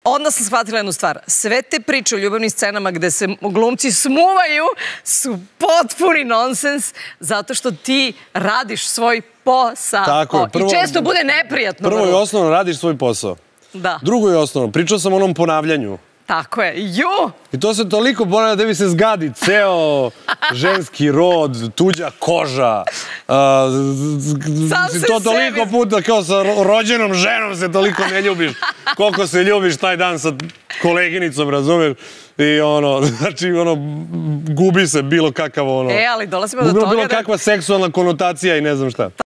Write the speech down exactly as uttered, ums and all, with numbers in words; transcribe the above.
Onda sam shvatila jednu stvar. Sve te priče o ljubavnim scenama gde se glumci smuvaju su potpuni nonsens zato što ti radiš svoj posao. Tako je. I često bude neprijatno. Prvo i osnovno radiš svoj posao. Da. Drugo i osnovno, pričao sam o onom ponavljanju. Tako je. Ju! I to se toliko ponavlja da bi se zgadi ceo ženski rod, tuđa koža. Sam se To toliko sebi. puta kao sa rođenom ženom se toliko ne ljubiš. Koliko se ljubiš taj dan sa koleginicom, razumeš? I ono, znači, ono, gubi se bilo kakav ono... E, ali dolazimo do toga da... Bilo kakva seksualna konotacija i ne znam šta.